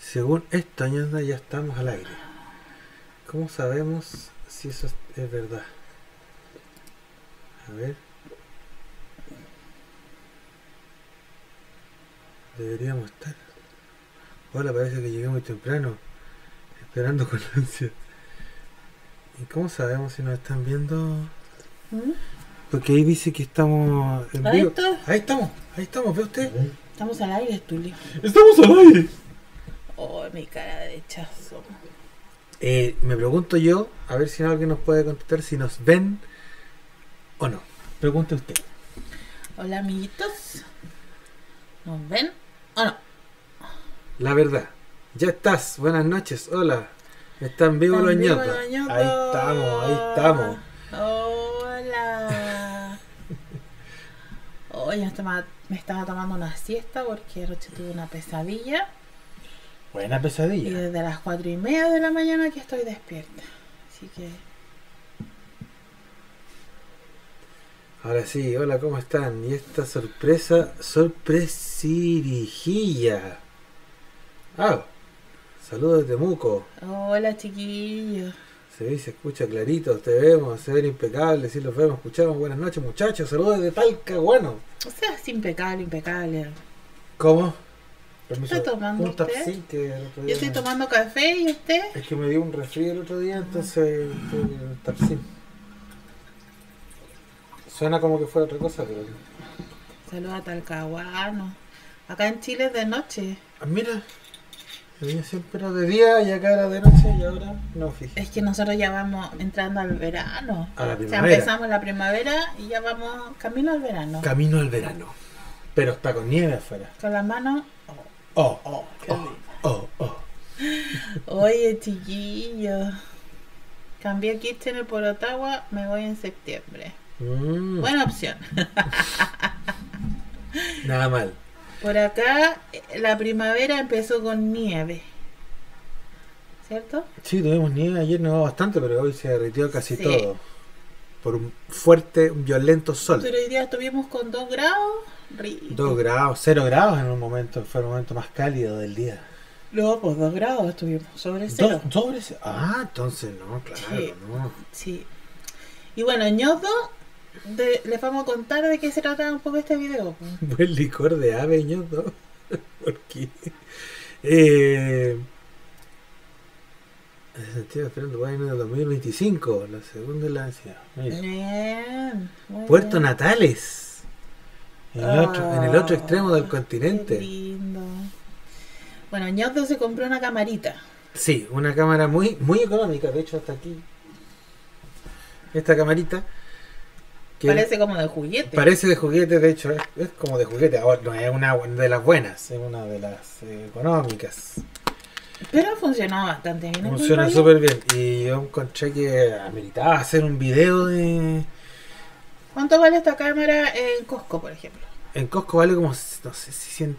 Según esto, ñanda, ya estamos al aire. ¿Cómo sabemos si eso es verdad? A ver. Deberíamos estar. Hola, parece que llegué muy temprano. Esperando con ansia. ¿Y cómo sabemos si nos están viendo? ¿Mm? Porque ahí dice que estamos en Ahí vivo. está. Ahí estamos, ¿ve usted? Estamos al aire, Tulio. ¡Estamos al aire! Oh, mi cara de rechazo. Me pregunto yo, a ver si alguien nos puede contestar si nos ven o no. Pregunte usted. Hola, amiguitos. ¿Nos ven o no? La verdad. Ya estás. Buenas noches. Hola. ¿Están vivos los ñotos? Ahí estamos. Hola. Hoy me estaba tomando una siesta porque anoche tuve una pesadilla. Buena Y pesadilla. desde las 4:30 de la mañana que estoy despierta. Así que... Ahora sí, hola, ¿cómo están? Y esta sorpresirijilla. Ah, saludos de Temuco. Hola, chiquillos. Se ve y se escucha clarito, te vemos, se ven impecables, sí los vemos, escuchamos. Buenas noches, muchachos, saludos de Talca, bueno. O sea, es impecable, impecable. ¿Cómo? ¿Qué está tomando un usted? Tapsin que el otro día Yo estoy tomando café y usted. Es que me dio un resfrío el otro día, entonces un Tapsin. Suena como que fuera otra cosa, pero... Saludos a Talcahuano. Acá en Chile es de noche. Ah, mira, yo siempre era de día y acá era de noche y ahora no, fíjate. Es que nosotros ya vamos entrando al verano. A la O sea, primavera. empezamos la primavera y ya vamos camino al verano. Camino al verano. Pero está con nieve afuera. Con las manos. Qué lindo. Oye, chiquillo. Cambié Kitchener por Ottawa. Me voy en septiembre. Buena opción. Nada mal. Por acá la primavera empezó con nieve. ¿Cierto? Sí, tuvimos nieve, ayer nevó bastante, pero hoy se derritió casi Sí. todo. Por un fuerte, un violento sol. Pero hoy día estuvimos con 2 grados. Rico. 2 grados, 0 grados en un momento, fue el momento más cálido del día. No, pues 2 grados estuvimos. Sobre cero. Entonces no, claro, Sí. no. Sí. Y bueno, ñoto, les vamos a contar de qué se trata un poco este video. Buen licor de ave, ñoto. ¿Por qué? Estoy esperando para el año 2025, la segunda de la ansiedad. Bien, muy Puerto bien. Natales. En el otro extremo del continente. Qué lindo. Bueno, ñoto se compró una camarita. Sí, una cámara muy, muy económica, de hecho hasta aquí. Esta camarita que Parece como de juguete. parece de juguete, de hecho es como de juguete. Ahora no es una de las buenas, es una de las económicas. Pero funcionó bastante bien. Funciona encuentro yo. súper bien. Y yo encontré que ameritaba hacer un video de... ¿Cuánto vale esta cámara en Costco, por ejemplo? En Costco vale como, no sé si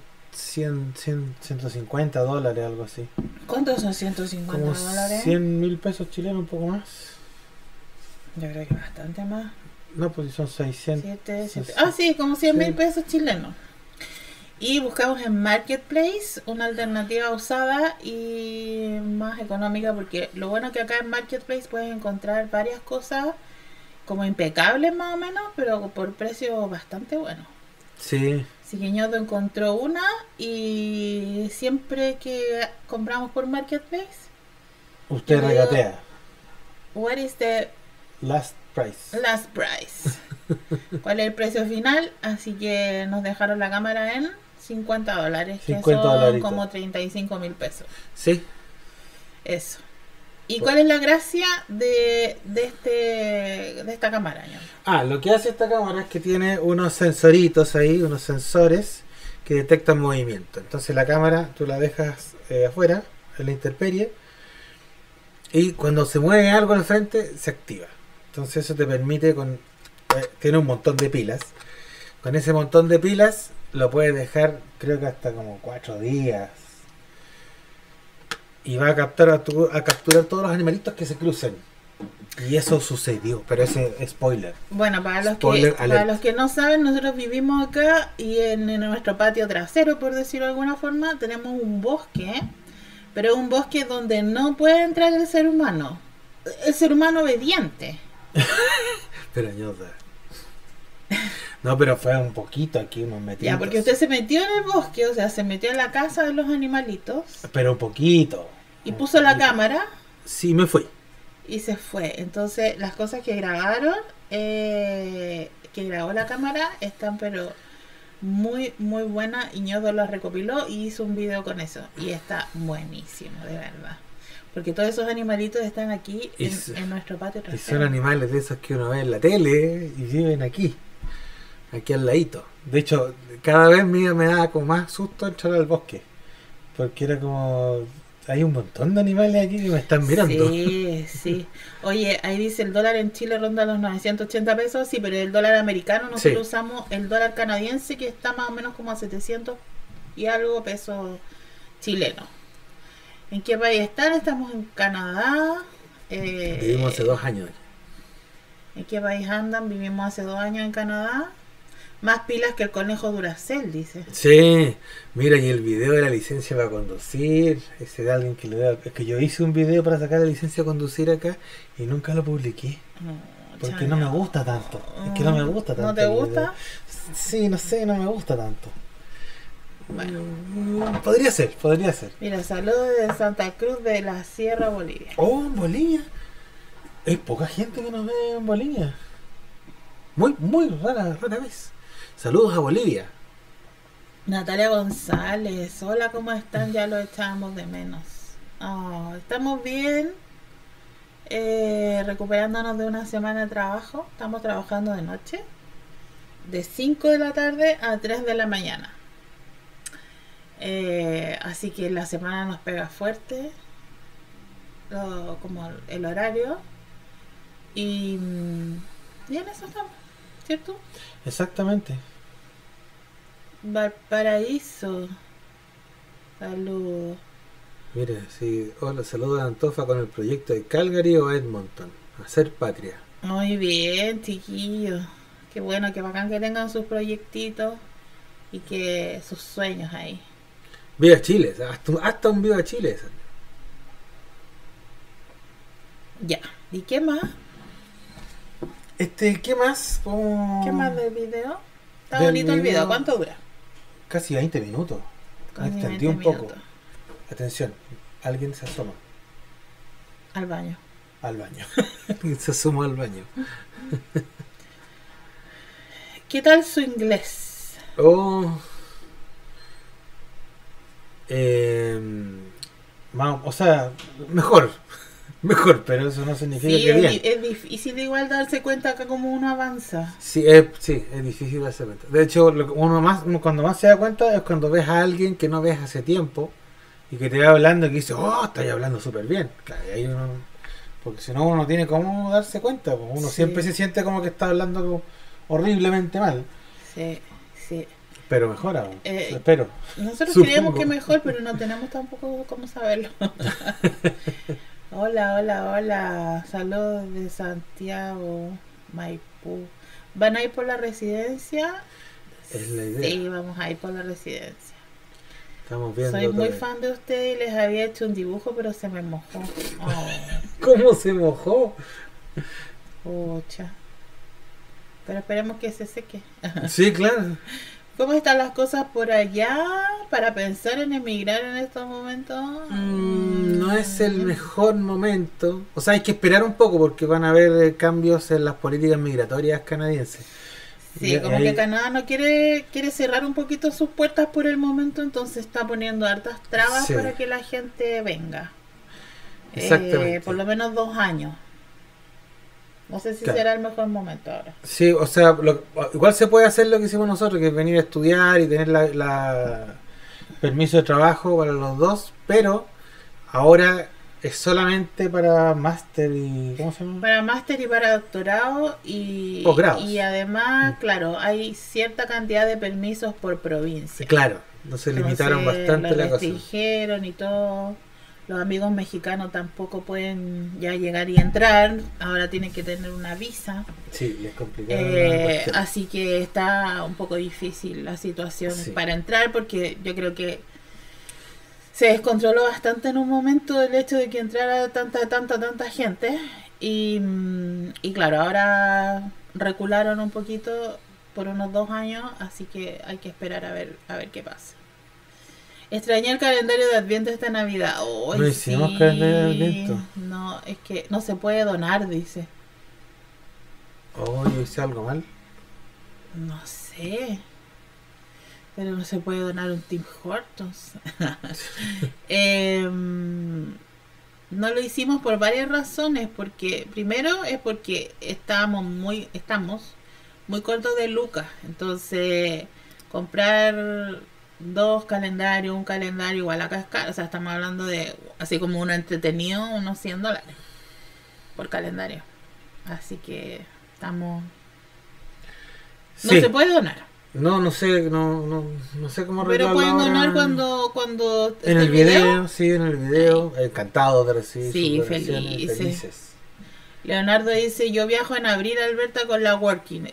150 dólares, algo así. ¿Cuántos son 150 Como dólares? 100.000 pesos chilenos, un poco más. Yo creo que bastante más. No, pues son 600. Sí, como 100.000 Sí. pesos chilenos. Y buscamos en Marketplace una alternativa usada y más económica, porque lo bueno que acá en Marketplace puedes encontrar varias cosas como impecables más o menos, pero por precio bastante bueno. Sí, Así que Ñoto encontró una y siempre que compramos por Marketplace, usted Yo digo- regatea. what is the Last price. last price? ¿Cuál es el precio final? Así que nos dejaron la cámara en 50 dólares, que 50 son dolaritos. como 35.000 pesos. Sí. Eso. ¿Y cuál es la gracia de esta cámara, Ñoto? Lo que hace esta cámara es que tiene unos sensoritos ahí, unos sensores que detectan movimiento. Entonces la cámara tú la dejas afuera, en la intemperie, y cuando se mueve algo al frente, se activa. Entonces eso te permite tiene un montón de pilas. Con ese montón de pilas lo puedes dejar, creo que hasta como 4 días. Y va a capturar todos los animalitos que se crucen. Y eso sucedió, pero ese es spoiler. Bueno, para Spoiler alert. los que no saben, nosotros vivimos acá y en nuestro patio trasero, por decirlo de alguna forma, tenemos un bosque Pero es un bosque donde no puede entrar el ser humano. El ser humano obediente. Pero ñoda. No, pero fue un poquito aquí, unos metidos. Ya, porque usted se metió en el bosque, o sea, se metió en la casa de los animalitos. Pero un poquito. Y puso la cámara. Sí, me fui. Y se fue. Entonces, las cosas que grabaron, que grabó la cámara, están pero muy, muy buenas. Y Ñodo las recopiló y hizo un video con eso. Y está buenísimo, de verdad. Porque todos esos animalitos están aquí en nuestro patio trasero. Y son animales de esos que uno ve en la tele y viven aquí al ladito. De hecho, cada vez me daba como más susto entrar al bosque. Porque era como... Hay un montón de animales aquí que me están mirando. Sí, sí. Oye, ahí dice el dólar en Chile ronda los 980 pesos. Sí, pero el dólar americano nosotros usamos el dólar canadiense que está más o menos como a 700 y algo pesos chilenos. ¿En qué país están? Estamos en Canadá. Vivimos hace 2 años. ¿En qué país andan? Vivimos hace 2 años en Canadá. Más pilas que el conejo Duracell, dice. Sí, mira, y el video de la licencia para conducir, ese de alguien que le da... Es que yo hice un video para sacar la licencia a conducir acá y nunca lo publiqué. Porque no me gusta tanto. Es que no me gusta tanto. ¿No te gusta? Sí, no sé, no me gusta tanto. Bueno, podría ser. Mira, saludos de Santa Cruz de la Sierra, Bolivia. Oh, en Bolivia. Hay poca gente que nos ve en Bolivia. Muy, muy rara vez. Saludos a Bolivia. Natalia González, hola, ¿cómo están? Ya lo echábamos de menos. Oh, estamos bien. Recuperándonos de una semana de trabajo. Estamos trabajando de noche. De 5 de la tarde a 3 de la mañana. Así que la semana nos pega fuerte. Como el horario. Y en eso estamos, ¿cierto? Exactamente. Valparaíso. Saludos. Mire, sí, hola, saludos a Antofa con el proyecto de Calgary o Edmonton. Hacer patria. Muy bien, chiquillos. Qué bueno, qué bacán que tengan sus proyectitos y que sus sueños ahí. Viva Chile, hasta un Viva Chile. Ya, ¿y qué más? ¿Qué más? ¿Qué más del video? Está del bonito el video, video. ¿cuánto dura? Casi 20 minutos. Casi Me extendí 20 un poco. minutos. Atención, alguien se asoma Al baño. al baño. Alguien se asoma al baño. ¿Qué tal su inglés? Oh. O sea, mejor, pero eso no significa Sí, que bien. es difícil igual darse cuenta que como uno avanza. Sí, es difícil darse cuenta. De hecho, uno cuando más se da cuenta es cuando ves a alguien que no ves hace tiempo y que te va hablando y que dice, oh, estás hablando súper bien. Claro, y ahí uno, porque si no uno no tiene cómo darse cuenta, pues uno siempre se siente como que está hablando horriblemente mal. Sí, sí. Pero mejora, espero. Nosotros Supongo. creemos que mejor, pero no tenemos tampoco cómo saberlo. Hola. Saludos de Santiago, Maipú. ¿Van a ir por la residencia? Es la idea. Sí, vamos a ir por la residencia. Estamos viendo. Soy muy todavía. fan de ustedes y les había hecho un dibujo, pero se me mojó. Oh, ¿Cómo se mojó? pucha. Pero esperemos que se seque. Sí, claro. ¿Cómo están las cosas por allá para pensar en emigrar en estos momentos? No es el mejor momento. O sea, hay que esperar un poco porque van a haber cambios en las políticas migratorias canadienses. Sí, Y como ahí- que Canadá no quiere cerrar un poquito sus puertas por el momento, entonces está poniendo hartas trabas Sí. para que la gente venga. Exactamente. Por lo menos 2 años. No sé si Claro. será el mejor momento ahora. Sí, o sea, igual se puede hacer lo que hicimos nosotros, que es venir a estudiar y tener la permiso de trabajo para los dos, pero ahora es solamente para máster y... ¿Cómo se llama? Para máster y para doctorado y Posgrados. y además, claro, hay cierta cantidad de permisos por provincia. Claro, no se limitaron Entonces, bastante lo la cosa. restringieron y todo. Los amigos mexicanos tampoco pueden ya llegar y entrar. Ahora tienen que tener una visa. Sí, les complicaron la cuestión. Así que está un poco difícil la situación Sí. para entrar porque yo creo que se descontroló bastante en un momento el hecho de que entrara tanta gente. Y claro, ahora recularon un poquito por unos 2 años, así que hay que esperar a ver qué pasa. Extrañé el calendario de Adviento esta Navidad. Oh, No hicimos calendario de Adviento. No, es que no se puede donar, dice. Oh, yo hice algo mal. No sé. Pero no se puede donar un Tim Hortons. No lo hicimos por varias razones. Porque primero es porque estamos muy cortos de lucas. Entonces, comprar 2 calendarios, un calendario igual a cascar. O sea, estamos hablando de, así como uno entretenido, unos $100 por calendario. Así que estamos... No Sí. se puede donar. No sé cómo Pero arreglarlo pueden ahora. donar cuando En el video, sí, en el video. Encantado de recibir Sí, sus donaciones, felices. Leonardo dice, yo viajo en abril, Alberta, con la Working.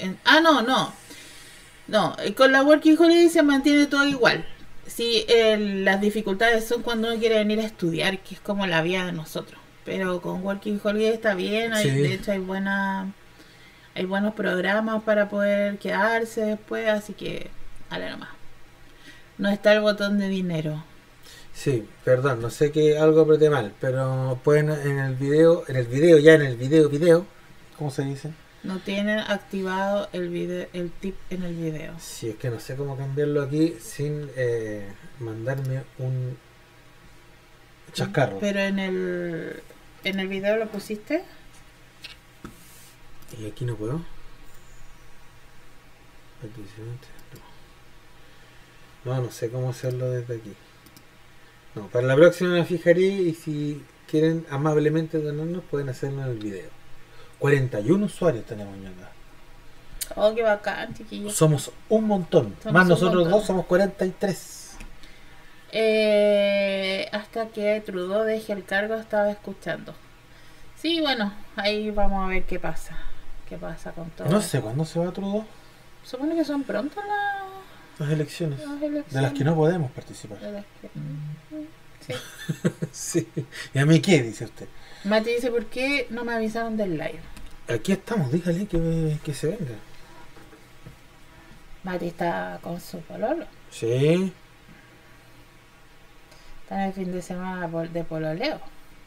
No, con la Working Holiday se mantiene todo igual. Sí, las dificultades son cuando uno quiere venir a estudiar, que es como la vida de nosotros. Pero con Working Holiday está bien, Sí. de hecho hay buenos programas para poder quedarse después, así que dale nomás. No está el botón de dinero. Sí, perdón, no sé que algo apreté mal, pero pueden en el video, ¿cómo se dice? No tienen activado el tip en el video. Sí, es que no sé cómo cambiarlo aquí sin mandarme un chascarro. Pero en el video lo pusiste. Y aquí no puedo. No sé cómo hacerlo desde aquí. No, para la próxima me fijaré y si quieren amablemente donarnos pueden hacerlo en el video. 41 usuarios tenemos ya acá. Oh, qué bacán, chiquillos. Somos un montón. Somos Más un nosotros montón. dos somos 43. Hasta que Trudeau deje el cargo estaba escuchando. Sí, bueno, ahí vamos a ver qué pasa. ¿Qué pasa con todo? No sé cuándo se va Trudeau. Supone que son pronto Las elecciones. las elecciones. De las que no podemos participar. De las que- Sí. Sí. ¿Y a mí qué? Dice usted. Mati dice, ¿por qué no me avisaron del live? Aquí estamos, dígale que se venga. Mati está con su pololo. Sí. Está en el fin de semana de pololeo.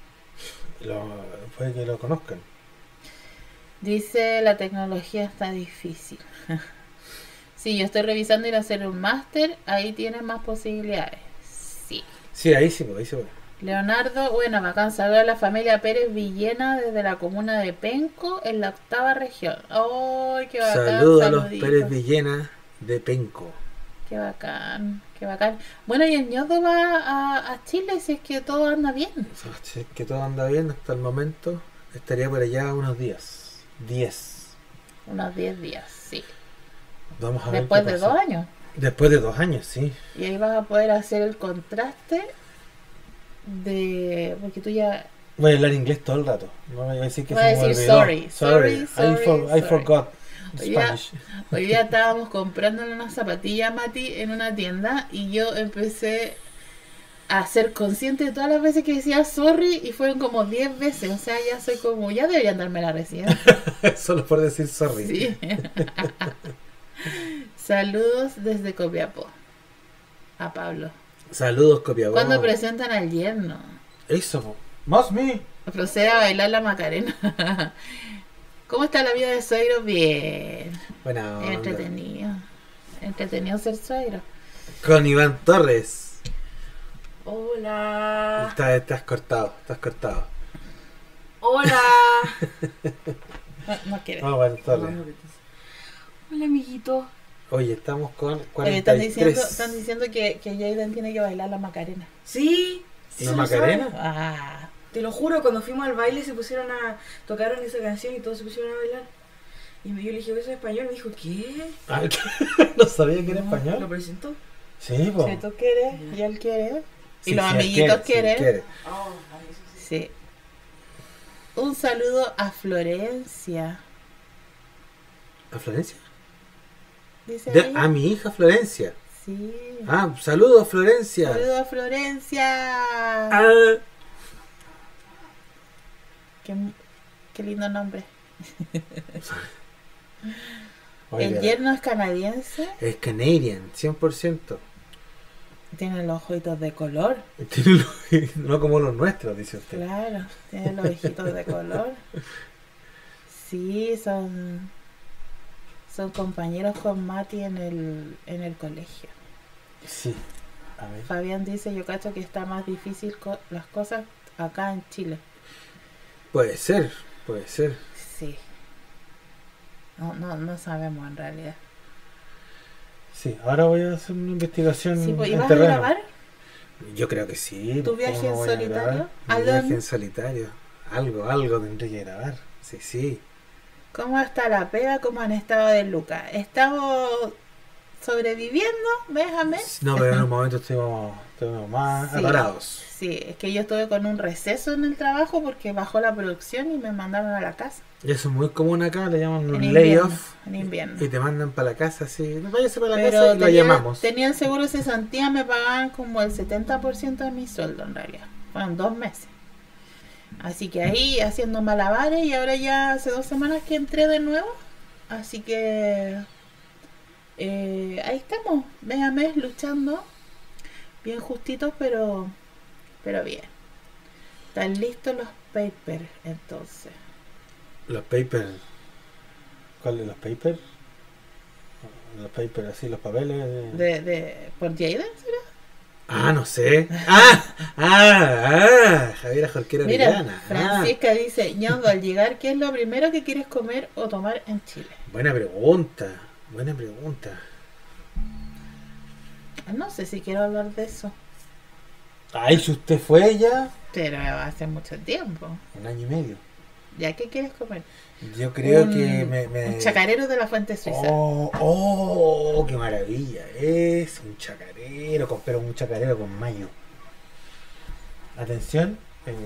Puede que lo conozcan. Dice, la tecnología está difícil. Sí, yo estoy revisando ir a hacer un máster. Ahí tienes más posibilidades. Sí. Sí, ahí sí puede. Leonardo, bueno, bacán, saludos a la familia Pérez Villena desde la comuna de Penco, en la 8ª región. ¡Ay, qué bacán! Saludos a los Saluditos. Pérez Villena de Penco. ¡Qué bacán! ¡Qué bacán! Bueno, y el ñodo va a Chile si es que todo anda bien. Si es que todo anda bien hasta el momento, estaría por allá unos días. 10. Unos 10 días, sí. Vamos a ver Después qué de pasa. 2 años. Después de 2 años, sí. Y ahí vas a poder hacer el contraste porque tú ya... Voy a hablar inglés todo el rato. No voy a decir que Voy a se me decir olvidó. sorry. I forgot Hoy día, Spanish. hoy día estábamos comprando unas zapatillas, Mati, en una tienda y yo empecé a ser consciente de todas las veces que decía sorry y fueron como 10 veces. O sea, ya soy como, ya deberían darme la residencia. Solo por decir sorry. Sí. Saludos desde Copiapó. A Pablo. Saludos, Copiapó. ¿Cuándo presentan al yerno? Eso, po. Más me. Procede a bailar la Macarena. ¿Cómo está la vida de suegro? Bien. Buena onda. Entretenido ser suegro. Con Iván Torres. Hola. Estás cortado. Hola. No quiere. Vamos, Iván Torres. Hola, amiguito. Oye, estamos con Oye, 43. están diciendo que Jaden tiene que bailar la Macarena. Sí. Sí, ¿La se lo Macarena? saben. Ah, Te lo juro, cuando fuimos al baile se pusieron tocaron esa canción y todos se pusieron a bailar. Y yo le dije, ¿eso es español? Me dijo, ¿qué? Ah, no sabía que era No, ¿Lo español. presentó? Sí, po. si tú quieres y él quiere. Sí, Y los sí, él amiguitos quiere, sí, él quieren. quiere. Oh, eso sí. Sí. Un saludo a Florencia. ¿A Florencia? Dice A ella. mi hija Florencia. Sí. Ah, saludos Florencia. Saludos a Florencia. Ah, Qué lindo nombre. oiga, El yerno es canadiense. es Canadian, 100%. Tiene los ojitos de color. Tiene no como los nuestros, dice usted. Claro, tiene los ojitos de color. Sí, son compañeros con Mati en el colegio. Sí. A ver. Fabián dice, yo cacho que está más difícil las cosas acá en Chile. Puede ser, puede ser. Sí. No sabemos en realidad. Sí, ahora voy a hacer una investigación Sí, pues, ¿y en vas a terreno. grabar Yo creo que sí. tu pues, viaje ¿cómo en no voy a solitario? grabar? Mi Alon, viaje en solitario. Algo tendré que grabar. Sí, sí. ¿cómo está la pega? ¿Cómo han estado de Luca? ¿Estamos sobreviviendo mes a mes? No, pero en un momento estuvimos más Sí. atorados. Sí, es que yo estuve con un receso en el trabajo porque bajó la producción y me mandaron a la casa. Y eso es muy común acá, le llaman En un invierno. layoff. En invierno. Y te mandan para la casa, así. Váyase para la Pero casa y lo llamamos. tenía el seguro de cesantía, me pagaban como el 70% de mi sueldo en realidad. Fueron 2 meses. Así que ahí haciendo malabares y ahora ya hace 2 semanas que entré de nuevo. Así que ahí estamos, mes a mes luchando. Bien justitos, pero bien. ¿Están listos los papers entonces? Los papers. ¿Cuáles los papers? Los papers, así, los papeles. ¿Por Jaden será? Ah, no sé. Javiera Jorquera Mira, Orellana. Francisca dice, Ñongo, al llegar, ¿qué es lo primero que quieres comer o tomar en Chile? Buena pregunta. Buena pregunta. No sé si quiero hablar de eso, Ay, si usted fue ya. pero hace mucho tiempo. 1 año y medio. ¿Ya qué quieres comer? Yo creo Un- que Un chacarero de la Fuente Suiza. Oh, qué maravilla. Es un chacarero, pero un chacarero con mayo. Atención.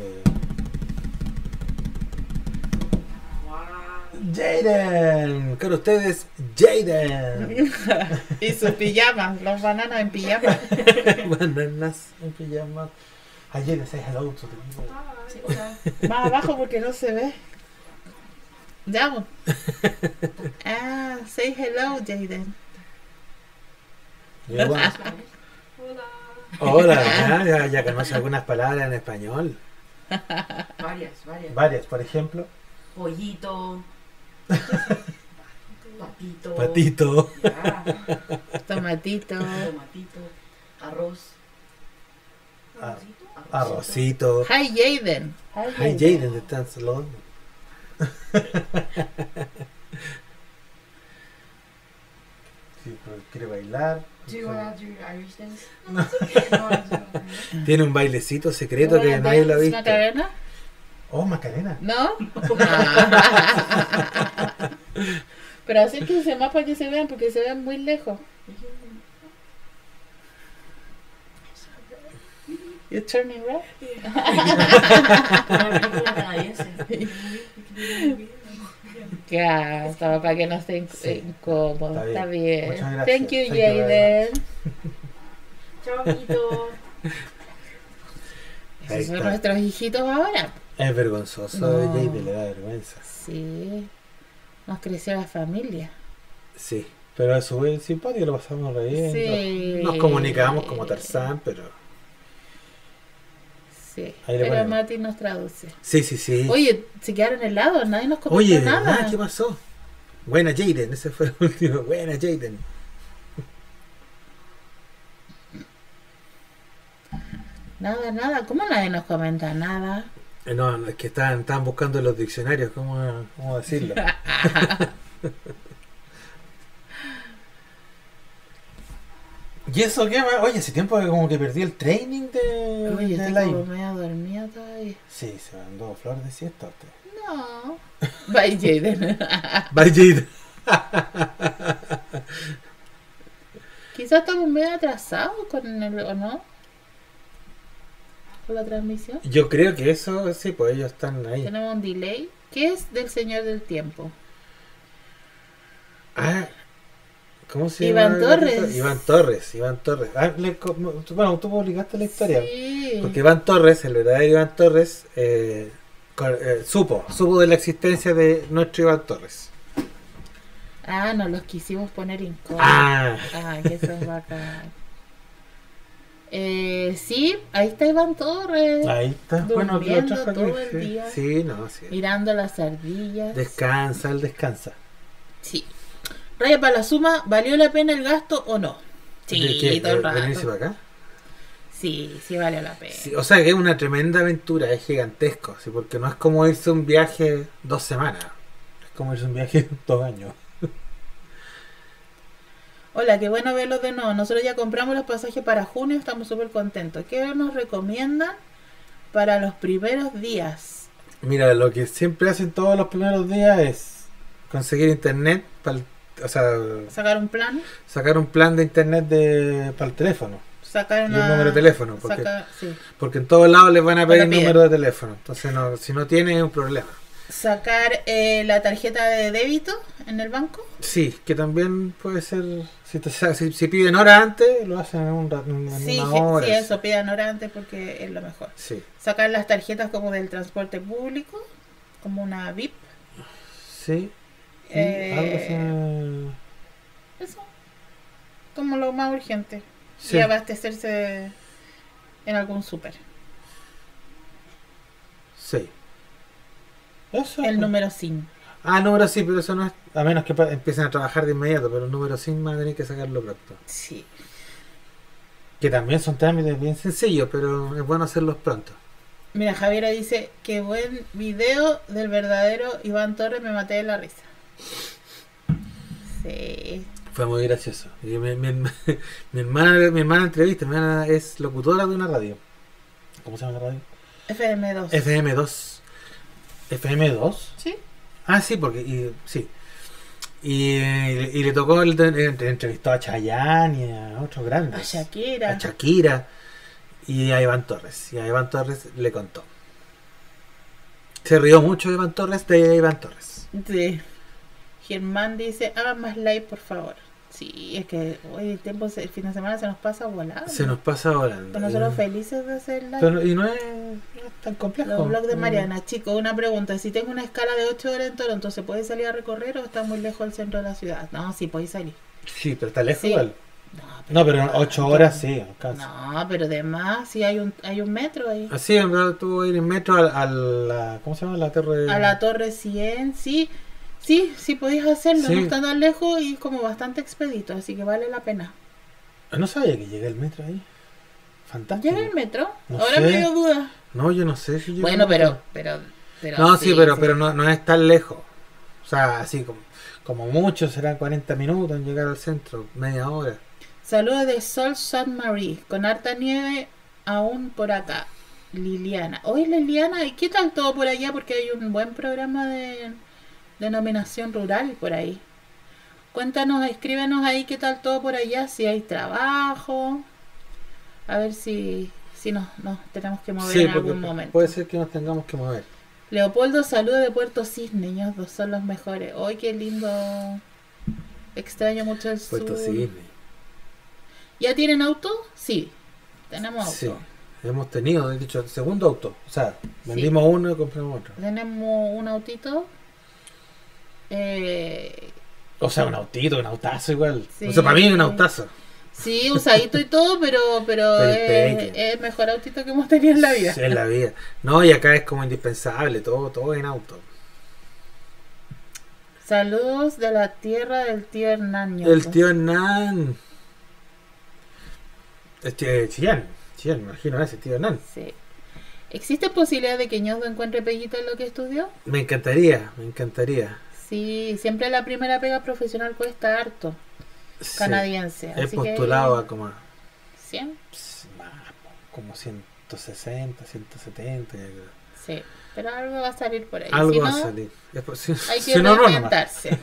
Jaden. Con ustedes, Jaden. Y sus pijamas, los bananas en pijama. Bananas en pijama. Ayer say hello to the people. Sí, hola. Más abajo porque no se ve. Ya, pues. Say hello, Jaden. Yeah, bueno. Hola. Hola, ya conoce algunas palabras en español. Varias. Varias, por ejemplo. Pollito. Patito. Patito. Ya. Tomatito. Tomatito. Arroz. Ah, Arrocito. Hi, Jaden. Hi Jaden, te están saludando. Sí, pero quiere bailar. Do you wanna do Irish dance? No. No. Tiene un bailecito secreto que nadie lo ha visto. ¿Macarena? Oh, Macarena. ¿No? Pero acérquense más para que se vean, porque se ven muy lejos. You're turning red. Una película canadiense. Ya, estaba para que no esté incómodo. Está Está bien. bien. Muchas gracias. Thank you, Thank you very Jaden. Chao, amiguito. Ahí Esos son está. nuestros hijitos ahora. Es vergonzoso No. de Jaden, le da vergüenza. Sí. Nos creció la familia. Sí, pero a su vez simpático, lo pasamos re bien. Sí. Nos comunicamos como Tarzán, pero. Sí. Ahí le Pero ponemos. Mati nos traduce. Sí. Oye, se quedaron helados, nadie nos comentó Oye, nada. ¿verdad? ¿Qué pasó? Buena Jaden, ese fue el último. Buena Jaden. Nada. ¿Cómo nadie nos comenta nada? No, es que estaban buscando en los diccionarios, ¿cómo decirlo? ¿Y eso qué más? Oye, hace tiempo que como que perdí el training Oye, de estoy como live. medio dormida todavía. Sí, se mandó flor de siesta usted. No. Bye, Jaden. Bye, Jaden. Quizás estamos medio atrasados con el, ¿o no? Con la transmisión. Yo creo que eso, sí, pues ellos están ahí. Tenemos un delay. ¿Qué es del Señor del Tiempo? Ah, ¿Cómo se Iván llama? Torres. Iván Torres. Bueno, tú publicaste la historia. Sí. Porque Iván Torres, el verdadero Iván Torres, supo de la existencia de nuestro Iván Torres. Ah, no los quisimos poner incómodos. Ah, Que eso es bacán. Sí, ahí está Iván Torres. ahí está. Bueno, lo Durmiendo trajo aquí. todo el Sí, día. sí, no, sí. Mirando las ardillas. Descansa, él descansa. Sí. Raya para la suma, ¿valió la pena el gasto o no? ¿De Sí, qué? todo el ¿De venirse rato. para acá? Sí, sí valió la pena. Sí, o sea que es una tremenda aventura, es gigantesco, ¿sí? Porque no es como irse un viaje 2 semanas, es como irse un viaje 2 años. Hola, qué bueno verlos de nuevo. Nosotros ya compramos los pasajes para junio, estamos súper contentos. ¿Qué nos recomiendan para los primeros días? Mira, lo que siempre hacen todos los primeros días es conseguir internet, o sea, ¿Sacar un plan? sacar un plan de internet para el teléfono. ¿Sacar Y una... un número de teléfono, porque, Sí. porque en todos lados les van a Te lo pedir piden. número de teléfono. Entonces, no, si no tienes, es un problema. ¿Sacar la tarjeta de débito en el banco? Sí, que también puede ser. Si piden hora antes, lo hacen en Sí, una hora. sí, eso, pidan hora antes porque es lo mejor. Sí, Sacar las tarjetas como del transporte público, como una VIP. sí. Sí, algo así. Eso, como lo más urgente. Sí. Y abastecerse en algún súper. Sí. Eso. El número SIM. El número sí, pero eso no es. A menos que empiecen a trabajar de inmediato, pero el número sí van a tener que sacarlo pronto. Sí. Que también son trámites bien sencillos, pero es bueno hacerlos pronto. Mira, Javiera dice, qué buen video del verdadero Iván Torres, me maté de la risa. Sí. Fue muy gracioso. Y mi hermana entrevista, mi hermana es locutora de una radio. ¿Cómo se llama la radio? FM2. FM2. ¿FM2? Sí. Ah, sí, porque sí. Y le tocó, entrevistó a Chayanne y a otros grandes. A Shakira. A Shakira y a Iván Torres. Y a Iván Torres le contó. Se rió mucho Iván Torres de Iván Torres. Sí. Germán dice, hagan más live, por favor. Sí, es que hoy el tiempo, el fin de semana se nos pasa volando. Se nos pasa volando. Pero nosotros felices de hacer live. Pero, y no es tan complejo. Los blogs de Mariana. Chicos, una pregunta. Si tengo una escala de 8 horas en Toronto, ¿se puede salir a recorrer o está muy lejos del centro de la ciudad? No, sí, podéis salir. Sí, pero está lejos Sí. igual. No, No, pero 8 horas sí, alcanza. No, pero de más, sí hay un metro ahí. Así, en verdad, tú vas a ir en metro a la. ¿Cómo se llama? La torre. A la Torre 100, sí. Sí, podéis hacerlo. Sí. No está tan lejos y como bastante expedito, así que vale la pena. No sabía que llega el metro ahí. Fantástico. ¿Llega el metro? No Ahora sé. me dio duda. No, yo no sé si llega Bueno, el metro. pero No, sí, pero no es tan lejos. O sea, así como mucho serán 40 minutos en llegar al centro, media hora. Saludos de Sol Saint Marie, con harta nieve aún por acá. Liliana. Oye, Liliana, ¿y qué tal todo por allá? Porque hay un buen programa de denominación rural por ahí. Cuéntanos, escríbenos ahí qué tal todo por allá, si hay trabajo. A ver si nos tenemos que mover Sí, en porque algún momento. puede ser que nos tengamos que mover. Leopoldo, saludos de Puerto Cisne, ellos dos son los mejores. ¡Ay, qué lindo! Extraño mucho el Puerto sur. Cisne. ¿Ya tienen auto? Sí, tenemos auto. Sí, hemos tenido, de hecho, el segundo auto. O sea, vendimos uno y compramos otro. Tenemos un autito. O sea, un autito, un autazo igual. Sí. O sea, para mí es un autazo. Sí, usadito y todo, pero es mejor autito que hemos tenido en la vida. Sí, en la vida. No, y acá es como indispensable, todo en auto. Saludos de la tierra del tío Hernán. El tío Hernán. Chillán, me imagino ese tío Hernán. Sí. ¿Existe posibilidad de que Ñosdo encuentre peguita en lo que estudió? Me encantaría. Sí, siempre la primera pega profesional cuesta harto. Sí. Canadiense. He así postulado que, a como 100. más, como 160, 170. yo creo. Sí, pero algo va a salir por ahí. Algo si va no, a salir. hay que Si no, no, nomás. reinventarse.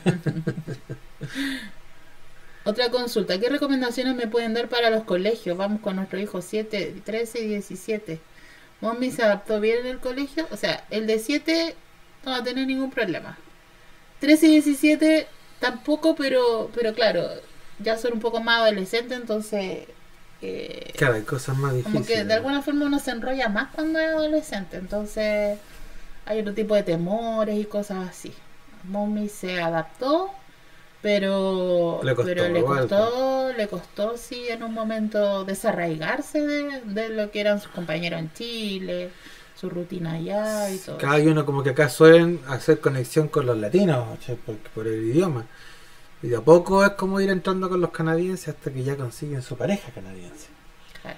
Otra consulta. ¿Qué recomendaciones me pueden dar para los colegios? Vamos con nuestro hijo 7, 13 y 17. Mommy se adaptó bien en el colegio. O sea, el de 7 no va a tener ningún problema. 13 y 17 tampoco, pero claro, ya son un poco más adolescentes, entonces Claro, hay cosas más como difíciles. que de alguna forma uno se enrolla más cuando es adolescente, entonces hay otro tipo de temores y cosas así. Mommy se adaptó, pero Le costó, pero igual, le costó sí en un momento desarraigarse de lo que eran sus compañeros en Chile, su rutina allá y todo. Cada uno como que acá suelen hacer conexión con los latinos, ¿cachai? por el idioma. Y de a poco es como ir entrando con los canadienses hasta que ya consiguen su pareja canadiense. Claro.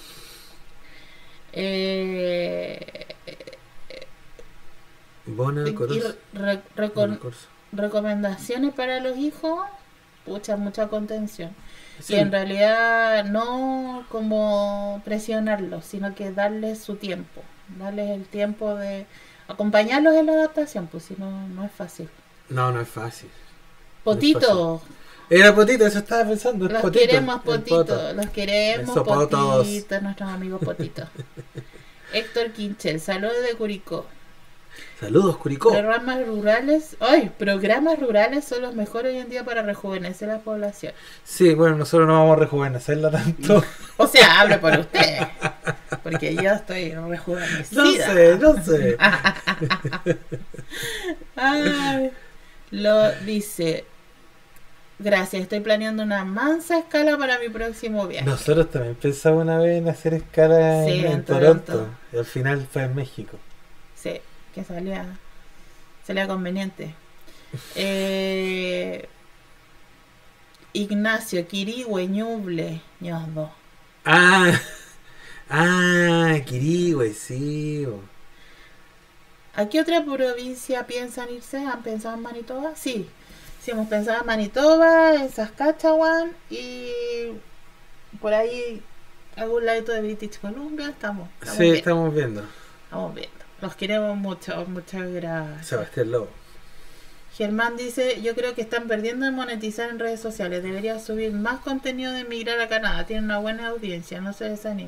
Bona, Y Coros, Corso. recomendaciones para los hijos, mucha contención. Sí. Y en realidad no como presionarlos, sino que darles su tiempo, darles el tiempo de acompañarlos en la adaptación, pues si no, no es fácil. No es fácil. Potito, Era Potito, eso estaba pensando. Es los Potito, queremos el Potito, Poto. los queremos Eso, Potos. Potito, nuestros amigos Potito. Héctor Quinchel, saludos de Curicó. Saludos, Curicó. Programas rurales son los mejores hoy en día para rejuvenecer la población. Sí, bueno, nosotros no vamos a rejuvenecerla tanto. O sea, hablo por ustedes, porque yo estoy rejuvenecida. No sé. Ay, lo dice. Gracias, estoy planeando una mansa escala para mi próximo viaje. Nosotros también pensamos una vez en hacer escala Sí, en en Toronto. Toronto. Y al final fue en México. Sí, que salía conveniente. Ignacio, Quirigüe, Ñuble, Ñosdo. Quirigüe, sí. ¿A qué otra provincia piensan irse? ¿Han pensado en Manitoba? Sí, hemos pensado en Manitoba, en Saskatchewan y por ahí algún ladito de British Columbia. Estamos Sí, viendo. estamos viendo. Estamos viendo. Los queremos mucho, muchas gracias. Sebastián Lobo. Germán dice, yo creo que están perdiendo en monetizar en redes sociales. Debería subir más contenido de emigrar a Canadá. Tiene una buena audiencia, no se desanimen.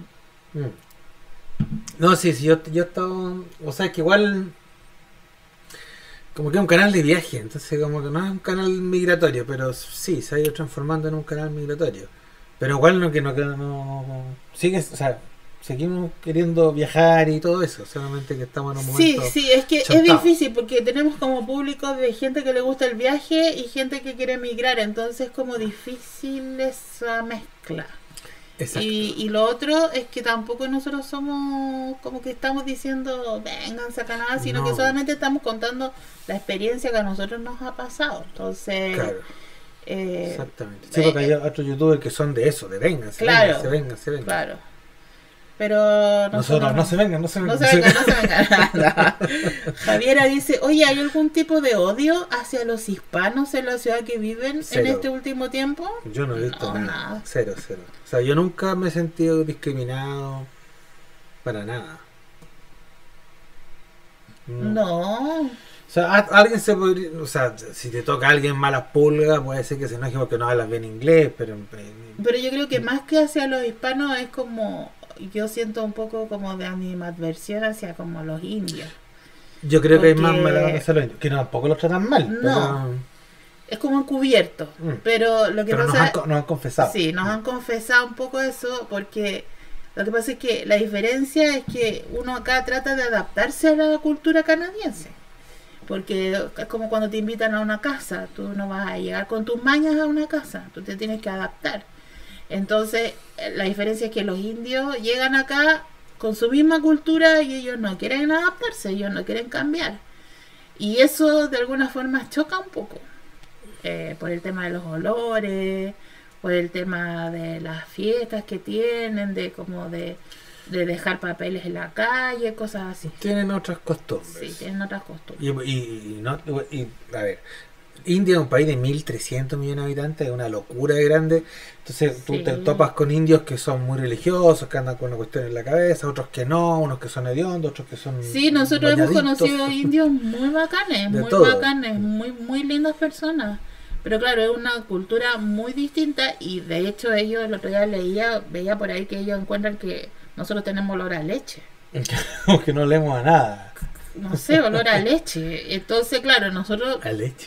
No, sí, yo estaba... O sea, es que igual... Como que es un canal de viaje, entonces como que no es un canal migratorio, pero sí, se ha ido transformando en un canal migratorio. Pero igual no sigue, o sea, seguimos queriendo viajar y todo eso, solamente que estamos en un momento... Sí, es que chontado. es difícil porque tenemos como público de gente que le gusta el viaje y gente que quiere emigrar, entonces es como difícil esa mezcla. Exacto. Y lo otro es que tampoco nosotros somos como que estamos diciendo vénganse a Canadá, sino No. que solamente estamos contando la experiencia que a nosotros nos ha pasado. Entonces, Claro, eh, exactamente. Sí, porque hay otros youtubers que son de eso, de vénganse, Claro. vénganse. claro. Pero Nosotros no se vengan. no se vengan. No. Javiera dice, oye, ¿hay algún tipo de odio hacia los hispanos en la ciudad que viven Cero. en este último tiempo? Yo no he visto No, nada. nada. Cero. O sea, yo nunca me he sentido discriminado para nada. No. O sea, alguien se podría... O sea, si te toca a alguien malas pulgas, puede ser que se enoje porque no hablas bien inglés, pero... Pero yo creo que más que hacia los hispanos es como, yo siento un poco como de animadversión hacia como los indios. Yo creo que hay más Porque- mala onda hacia los indios, que no, tampoco los tratan mal. No. Es como encubierto. Pero lo que Pero pasa nos han confesado. sí, nos han confesado un poco eso porque lo que pasa es que la diferencia es que uno acá trata de adaptarse a la cultura canadiense. Porque es como cuando te invitan a una casa, tú no vas a llegar con tus mañas a una casa, tú te tienes que adaptar. Entonces, la diferencia es que los indios llegan acá con su misma cultura y ellos no quieren adaptarse, ellos no quieren cambiar. Y eso de alguna forma choca un poco. Por el tema de los olores, por el tema de las fiestas que tienen, de como de dejar papeles en la calle, cosas así. Tienen otras costumbres. Sí, tienen otras costumbres. Y a ver, India es un país de 1.300 millones de habitantes, es una locura de grande. Entonces tú Sí. te topas con indios que son muy religiosos, que andan con una cuestión en la cabeza, otros que no, unos que son hediondos, otros que son... Sí, nosotros hemos bañaditos. conocido indios muy bacanes, De muy todo. bacanes, muy lindas personas. Pero claro, es una cultura muy distinta y de hecho ellos, el otro día veía por ahí que ellos encuentran que nosotros tenemos olor a leche. Como que no leemos a nada. No sé, olor a leche. Entonces, claro, nosotros A leche.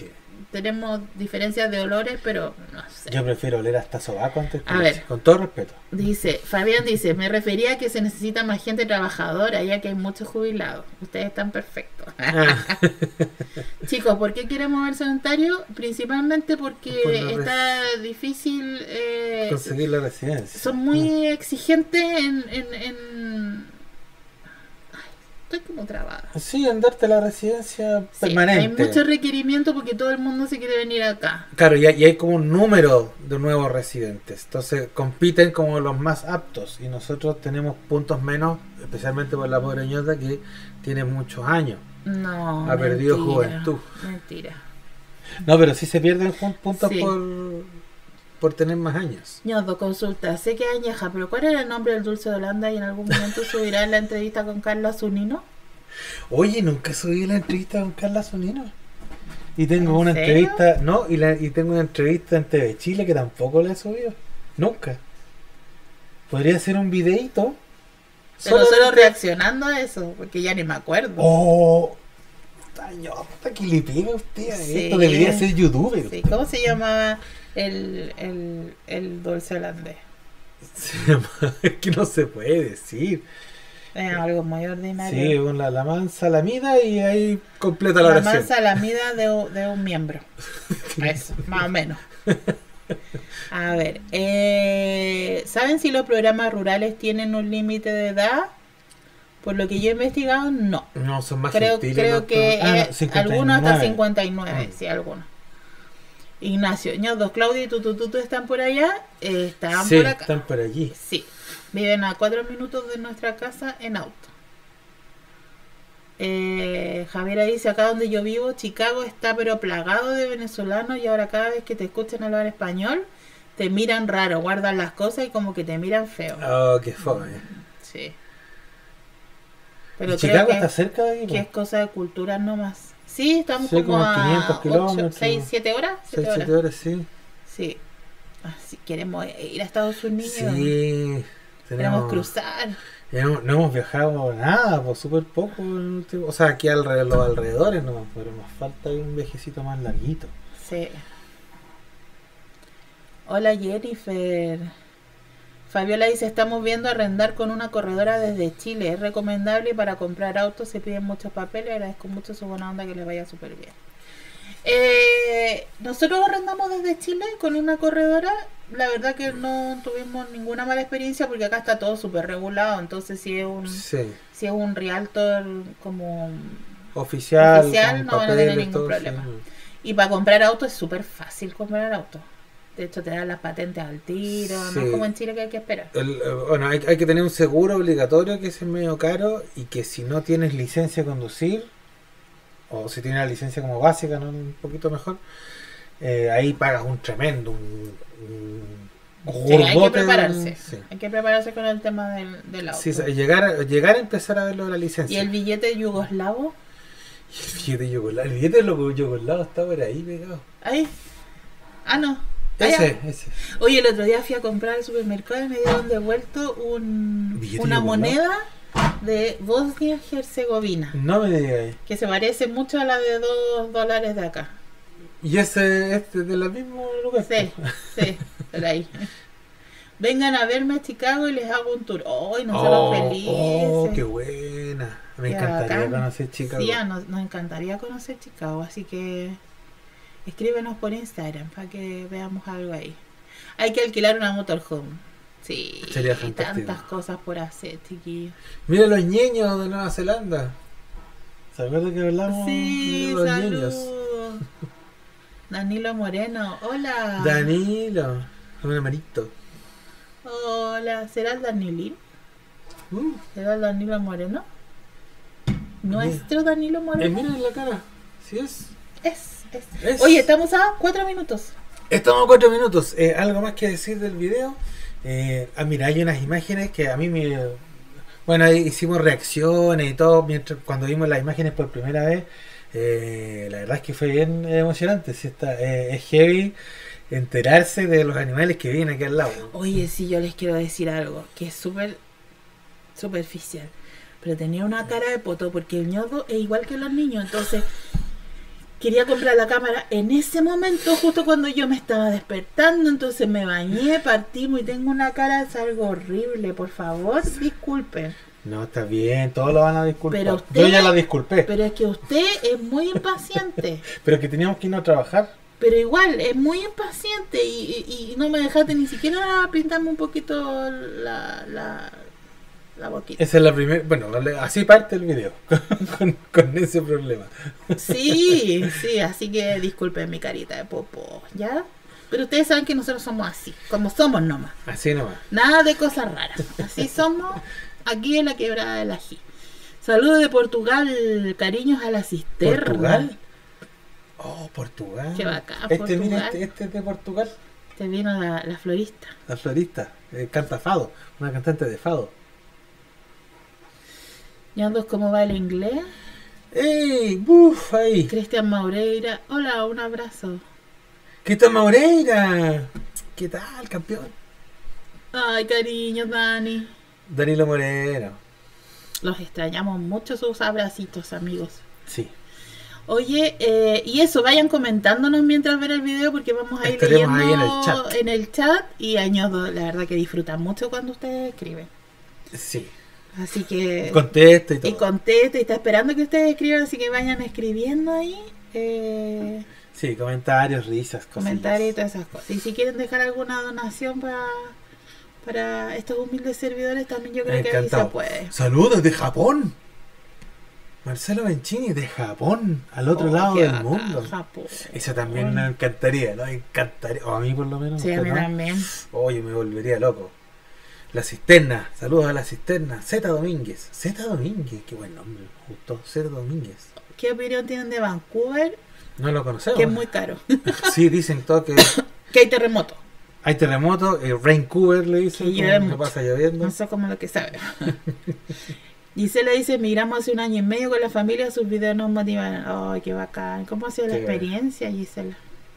tenemos diferencias de olores, pero no sé. Yo prefiero oler hasta sobaco antes que A leche, ver. con todo respeto. Dice, Fabián dice, me refería a que se necesita más gente trabajadora, ya que hay muchos jubilados. Ustedes están perfectos. Chicos, ¿por qué quieren moverse a Ontario? Principalmente porque Por la está difícil. Conseguir la residencia. Son muy exigentes en... Ay, estoy como trabada. Sí, en darte la residencia Sí, permanente. hay mucho requerimiento porque todo el mundo se quiere venir acá. Claro, y hay como un número de nuevos residentes. Entonces compiten como los más aptos. Y nosotros tenemos puntos menos, especialmente por la pobre ñota que tiene muchos años. No, Ha perdido mentira, juventud. Mentira. No, pero sí se pierden puntos Sí. por tener más años. Ñodo, consulta, sé que es añeja, pero ¿cuál era el nombre del dulce de Holanda y en algún momento subirá en la entrevista con Carla Zunino? Oye, nunca subí la entrevista con Carla Zunino. Y tengo ¿En una serio? entrevista, no, y tengo una entrevista en TV Chile que tampoco la he subido. Nunca. Podría ser un videíto. Pero solo solamente- reaccionando a eso, porque ya ni me acuerdo. Oh, puta que le pega a usted a Sí. esto. Debería ser youtuber. Sí, usted. ¿cómo se llamaba el dulce holandés? Se llama- es que no se puede decir. Es algo muy Sí, ordinario. con la mansa lamida y ahí completa la La oración. mansa lamida de un miembro. Eso, más o menos. A ver, ¿saben si los programas rurales tienen un límite de edad? Por lo que yo he investigado, no. No, son más Creo gentiles los que no, 59. algunos hasta 59, Mm. sí, algunos. Ignacio, ñodos, Claudia y tú están por allá, están Sí, por acá. están por allí. Sí, viven a 4 minutos de nuestra casa en auto. Javiera dice, acá donde yo vivo, Chicago está pero plagado de venezolanos y ahora cada vez que te escuchan hablar español, te miran raro, guardan las cosas y como que te miran feo. Oh, qué fome. Sí. ¿Y Pero Chicago creo está cerca de ahí? que es cosa de cultura nomás. Sí, estamos Sí, como como a 500 kilómetros. 6, 7 horas. 6, 7 7 horas. horas, sí. Sí. Si queremos ir a Estados Unidos, Sí. queremos cruzar. No hemos viajado nada, pues súper poco. En el último- o sea, aquí alrededor, los alrededores nomás, pero nos falta un viajecito más larguito. Sí. Hola Jennifer. Fabiola dice, estamos viendo arrendar con una corredora desde Chile. Es recomendable y para comprar autos se piden muchos papeles. Agradezco mucho su buena onda, que les vaya súper bien. Nosotros arrendamos desde Chile con una corredora. La verdad que no tuvimos ninguna mala experiencia porque acá está todo súper regulado. Entonces si es Sí. un realtor como... Oficial, Oficial, con no van a tener papeles, ningún todo, problema. sí. Y para comprar autos es súper fácil comprar autos. De hecho te dan las patentes al tiro. No Sí. es como en Chile que hay que esperar. Bueno, hay que tener un seguro obligatorio que es medio caro y que si no tienes licencia de conducir, o si tienes la licencia como básica, ¿no? Un poquito mejor, ahí pagas un tremendo, Sí, hay que gordote, prepararse. sí. Hay que prepararse con el tema del auto. Sí, llegar a empezar a ver lo de la ¿Y licencia. el billete yugoslavo? Y el billete yugoslavo, el billete yugoslavo está por ahí pegado. Ahí. Ah, no. Allá. Ese. Oye, el otro día fui a comprar al supermercado y me dieron devuelto ¿Billete una yugoslavo? moneda de Bosnia-Herzegovina, No me digas. que se parece mucho a la de $2 de acá. ¿Y ese de la misma lugar? Sí, sí, por ahí. Vengan a verme a Chicago y les hago un tour. ¡Ay, nosotros felices! Oh, qué buena. Me Qué encantaría bacán. conocer Chicago. Sí, nos encantaría conocer Chicago, así que escríbenos por Instagram para que veamos algo ahí. Hay que alquilar una motorhome. Sí, Sería fantástico. tantas cosas por hacer, chiquillos. Mira los ñeños de Nueva Zelanda. ¿Se acuerdan que hablamos Sí, de los saludos. ñeños? Danilo Moreno, hola. Danilo, un amarito. Hola, ¿será el Danilín? ¿Será el Danilo Moreno? ¿Nuestro Danilo Moreno? Mira en la cara. ¿Sí es? Es. Oye, estamos a 4 minutos. Estamos a 4 minutos. ¿Algo más que decir del video? Mira, hay unas imágenes que a mí me... Bueno, ahí hicimos reacciones y todo cuando vimos las imágenes por primera vez. La verdad es que fue bien emocionante. Sí, es heavy enterarse de los animales que viven aquí al lado. Oye, sí, yo les quiero decir algo que es súper superficial. Pero tenía una cara de poto porque el ñodo es igual que los niños. Entonces, quería comprar la cámara en ese momento, justo cuando yo me estaba despertando, entonces me bañé, partimos y tengo una cara, es algo horrible, por favor, disculpen. No, está bien, todos lo van a disculpar. Pero usted- Yo ya la disculpé, Pero es que usted es muy impaciente. pero que teníamos que irnos a trabajar. Pero igual, es muy impaciente y no me dejaste ni siquiera pintarme un poquito la boquita. Esa es la primera, bueno, así parte el video, con ese problema. Sí, sí, así que disculpen mi carita de popo, ¿ya? Pero ustedes saben que nosotros somos así, como somos nomás. Así nomás. Nada de cosas raras. Así somos aquí en la quebrada del ají. Saludos de Portugal, cariños a la cisterna. ¿Portugal? Oh, Portugal. Qué bacán, Mira, Portugal. este es de Portugal, Te vino la florista. la florista, canta fado, una cantante de fado. ¿Y andos cómo va el inglés? ¡Ey! ¡Buf! Ahí. Cristian Maureira. Hola, un abrazo. ¡Cristian Moreira! ¿Qué tal, campeón? Ay, cariño, Dani. Danilo Moreno. Los extrañamos mucho sus abracitos, amigos. Sí. Oye, y eso, vayan comentándonos mientras ven el video porque vamos a ir Estaremos leyendo ahí en el chat. y añado, la verdad que disfrutan mucho cuando ustedes escriben. Sí. Así que... Contesta y todo. Y contesta y está esperando que ustedes escriban, así que vayan escribiendo ahí. Sí, comentarios, risas, Comentarios y cosillas. todas esas cosas. Y si quieren dejar alguna donación para estos humildes servidores, también yo creo que ahí se Encantado. puede. Saludos de Japón. Marcelo Bencini de Japón, al otro Oh, lado qué del bacán, mundo. Japón. Eso también nos encantaría, ¿no? Encantaría. O a mí por lo menos. Sí, a ¿usted mí no? también. Oye, me volvería loco. La Cisterna, saludos a La Cisterna. Z Domínguez. Z Domínguez, qué buen nombre, me gustó. Z Domínguez. ¿Qué opinión tienen de Vancouver? No lo conocemos. Que es muy caro. Sí, dicen todo que Que hay terremoto. hay terremoto. Vancouver le dicen. Que como llueve que mucho. pasa lloviendo. No sé cómo lo que sabe. Gisela dice, migramos hace 1 año y medio con la familia, sus videos nos motivan. Ay, qué bacán. ¿Cómo ha sido la Qué experiencia, Gisela?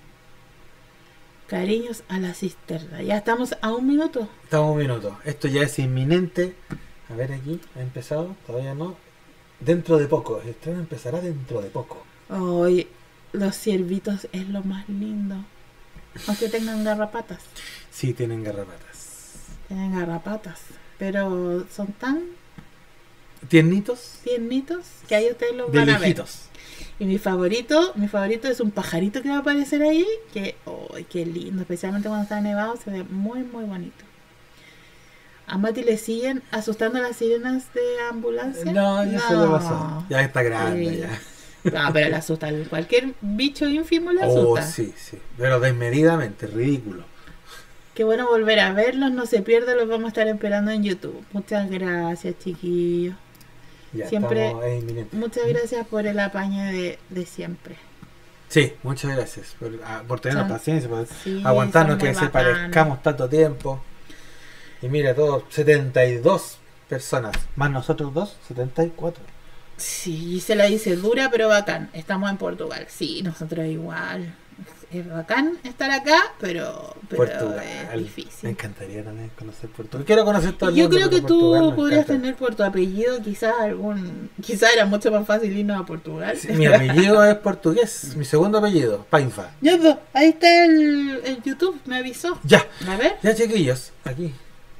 Cariños a la cisterna. Ya estamos a 1 minuto. Estamos un minuto. Esto ya es inminente. A ver aquí, ¿ha empezado? Todavía no. Dentro de poco. El estreno empezará dentro de poco. Ay, los ciervitos es lo más lindo. Aunque tengan garrapatas. Sí, tienen garrapatas. Tienen garrapatas. Pero son tan ¿Tiernitos? tiernitos que ahí ustedes los De van a ver. viejitos. Y mi favorito es un pajarito que va a aparecer ahí. Que, ¡ay, qué lindo! Especialmente cuando está nevado, se ve muy, muy bonito. A Mati le siguen asustando las sirenas de ambulancia. No, ya se lo pasó. Ya está grande, Sí. ya. No, pero le asusta. Cualquier bicho ínfimo le Oh, asusta. sí, sí. Pero desmedidamente, ridículo. Qué bueno volver a verlos. No se pierdan, los vamos a estar esperando en YouTube. Muchas gracias, chiquillos. Ya Siempre- estamos, es inminente. Muchas gracias por el apañe de siempre. Sí, muchas gracias por tenernos Son- paciencia, por Sí, aguantarnos son que muy se bacanos. parezcamos tanto tiempo. Y mira, todos 72 personas, más nosotros dos, 74. Sí, se la dice dura pero bacán. Estamos en Portugal. Sí, nosotros igual. Es bacán estar acá, pero Portugal. es Me difícil. encantaría también conocer Portugal. Quiero conocer todo el Yo mundo, creo pero que tú Portugal me podrías encanta. tener por tu apellido quizás era mucho más fácil irnos a Portugal. Sí, mi apellido es portugués, mi segundo apellido, Painfa. Ya, pues, ahí está el YouTube, me avisó. Ya, A ver. ya chiquillos, aquí.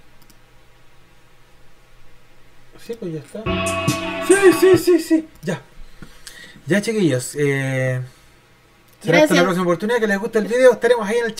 Sí, pues ya está. Sí, ya. Ya chiquillos, será hasta Gracias. la próxima oportunidad que les guste el video, estaremos ahí en el